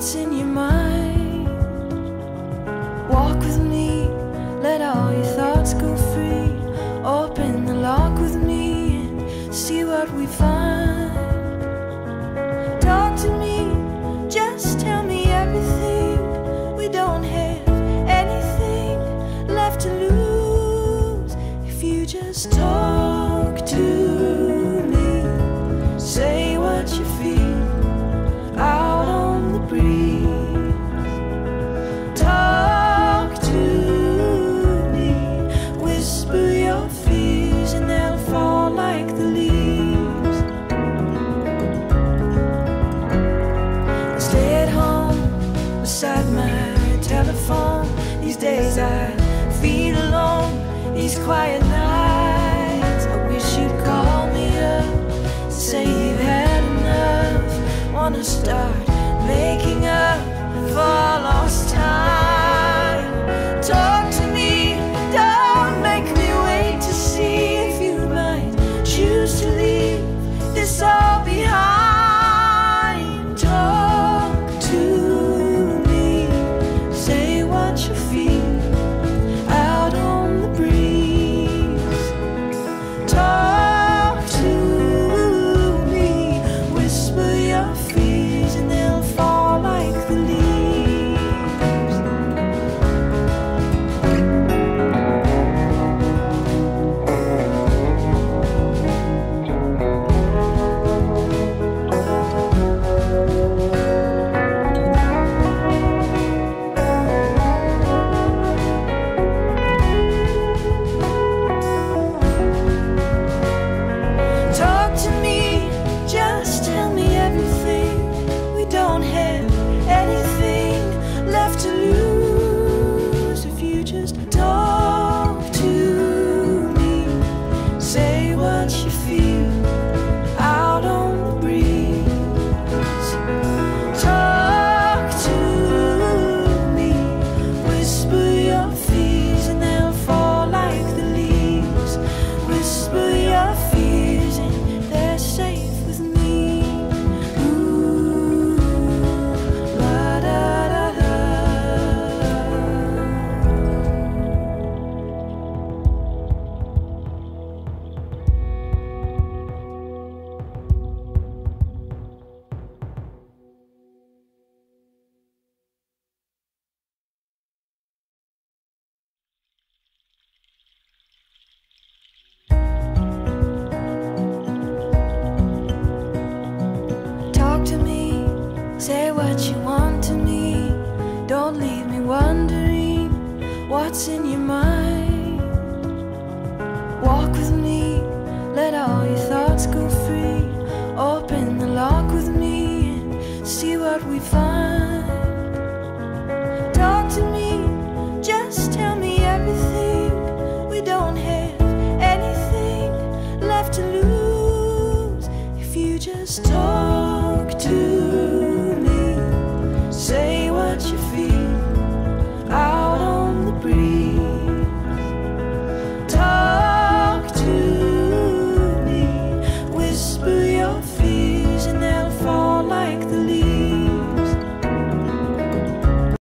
what's in your mind. Walk with me, let all your thoughts go free. Open the lock with me and see what we find. Talk to me, just tell me everything. We don't have anything left to lose if you just talk to me. Say what you feel out on the breeze. Talk to me, whisper your fears and they'll fall like the leaves. I stay at home beside my telephone. These days I feel alone, these quiet nights. I wish you'd call me up, say you've had enough. Wanna start making up for lost time. Talk to me, don't make me wait to see if you might choose to leave this all behind. Talk to me, say what you feel out on the breeze. Talk to me, whisper your fears and they'll fall like the leaves. Talk to me, just tell me everything. We don't have anything left to lose if you just talk to me. Say what you feel out on the breeze. Talk to me, whisper your fears and they'll fall like the leaves. Whisper your fears and they're safe with me. Ooh, la da da da. Talk to me, say what you want to me. Don't leave me wondering what's in your mind. Walk with me, let all your thoughts go free. Open the lock with me and see what we find. Talk to me, just tell me everything. We don't have anything left to lose if you just talk.